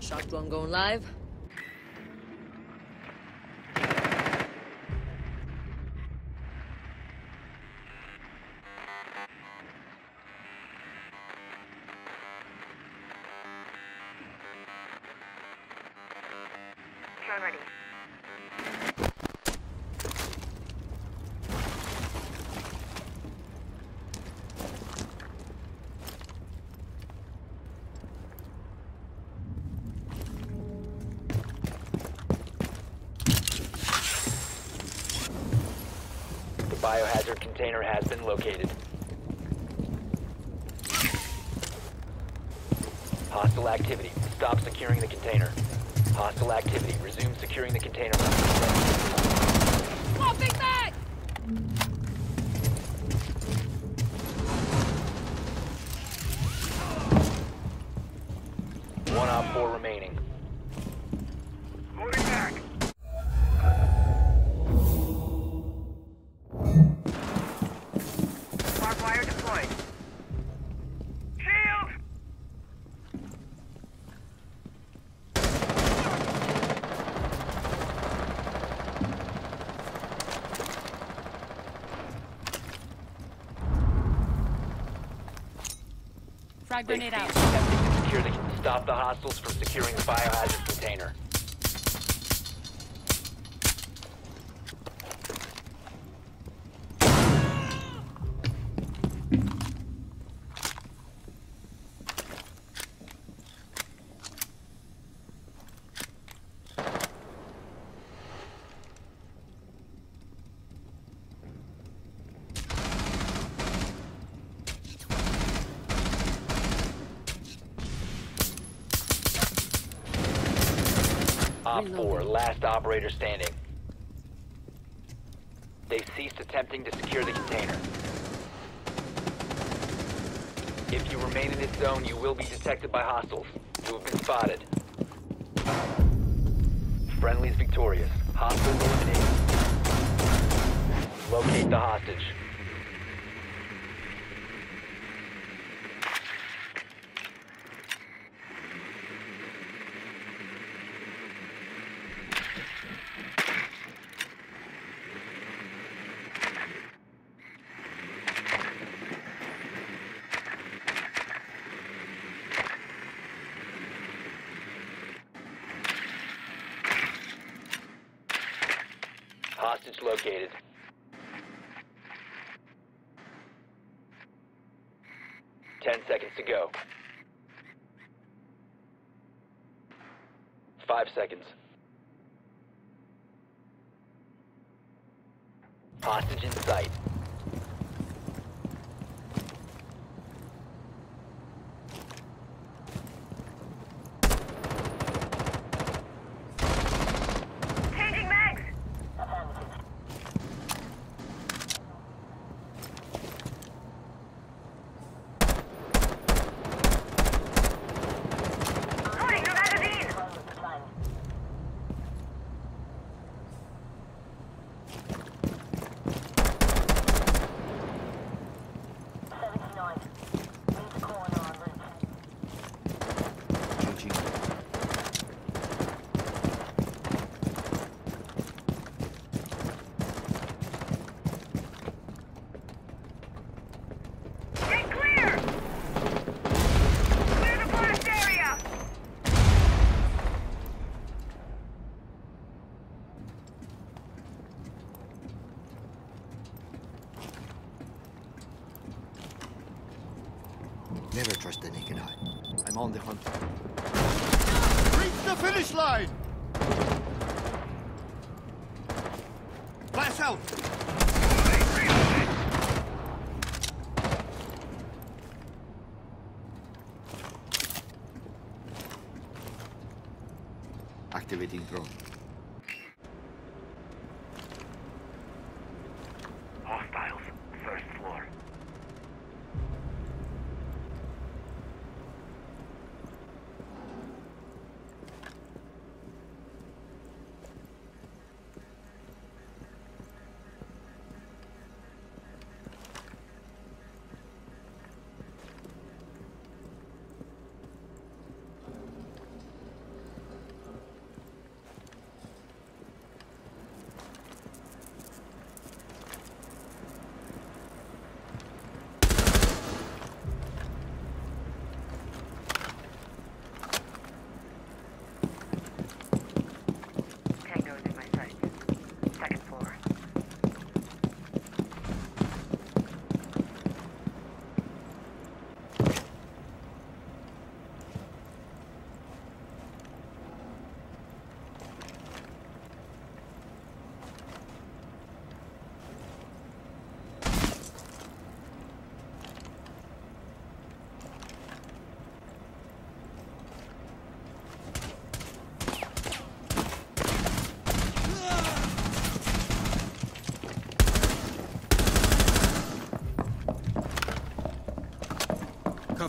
Shotgun going live. Drone ready. The biohazard container has been located. Hostile activity. Stop securing the container. Hostile activity. Resume securing the container. Swapping back! One op 4 remaining. Moving back. Barbed wire deployed. Shield! Frag They grenade out. ceased attempting to secure stop the hostiles from securing the biohazard container. Op 4, last operator standing. They ceased attempting to secure the container. If you remain in this zone, you will be detected by hostiles. You have been spotted. Friendly's victorious. Hostiles eliminated. Locate the hostage. Hostage located. Ten seconds to go. 5 seconds. Hostage in sight. Changing mags! Loading new magazine! Get clear! Clear the blast area! Never trust the naked eye. I'm on the hunt. Reach the finish line! Blast out! Activating drone. Hostiles, first floor.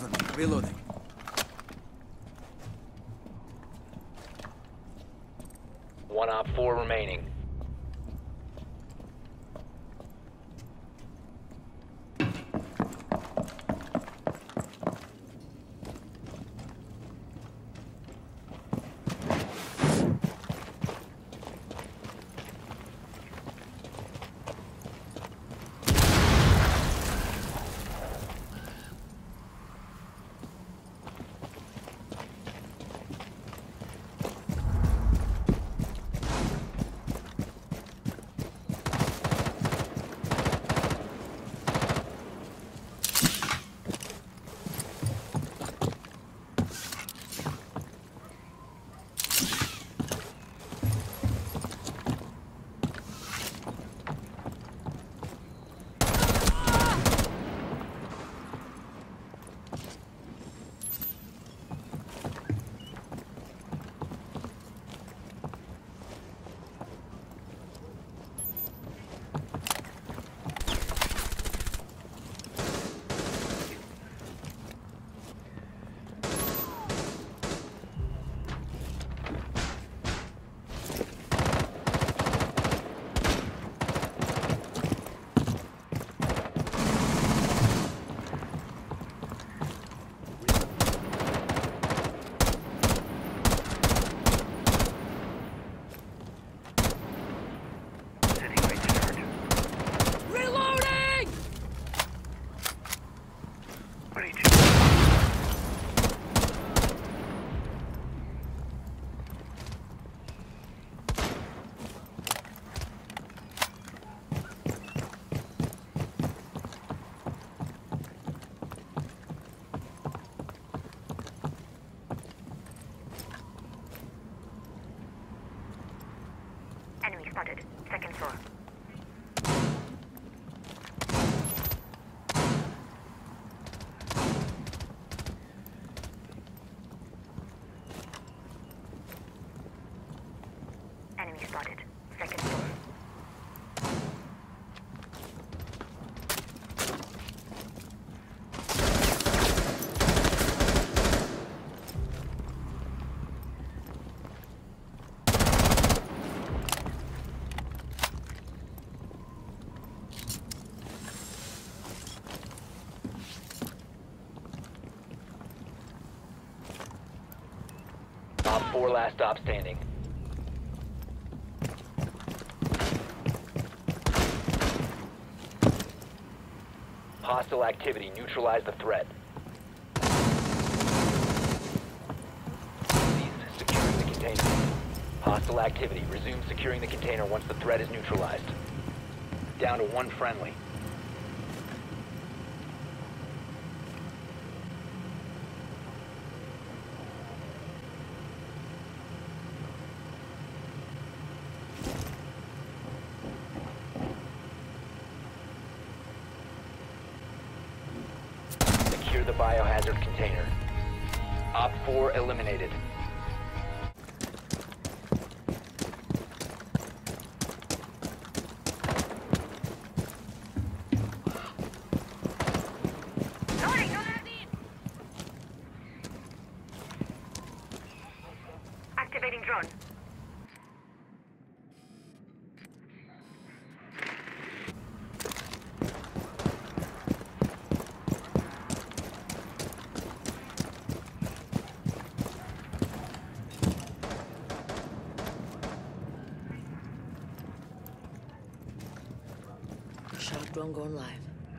Reloading. One op 4 remaining. Reloading! Ready to. Enemy spotted. Second floor. Enemy spotted. Second floor. Op 4 last stop standing. Hostile activity. Neutralize the threat. Cease securing the container. Hostile activity. Resume securing the container once the threat is neutralized. Down to one friendly. Secure the biohazard container. Op 4 eliminated. Loading, no magazine. Activating drone. Shock drone going live.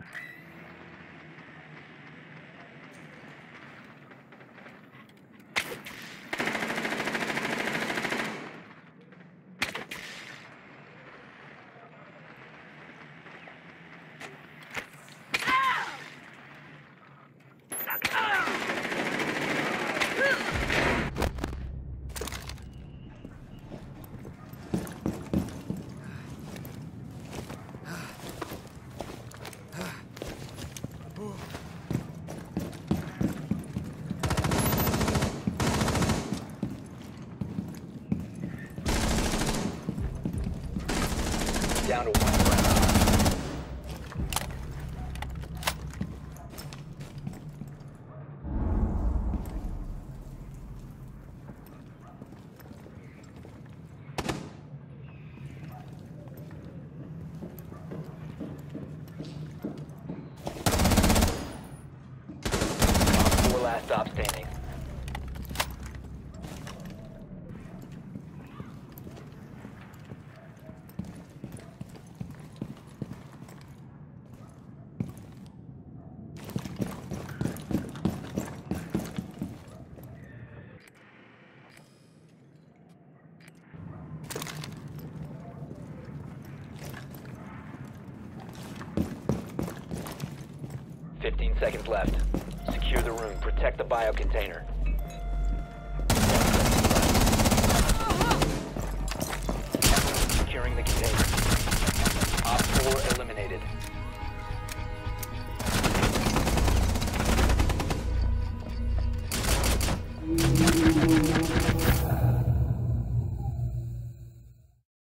Down to one friendly. last stop standing. Seconds left. Secure the room. Protect the bio container. Securing the container. Op 4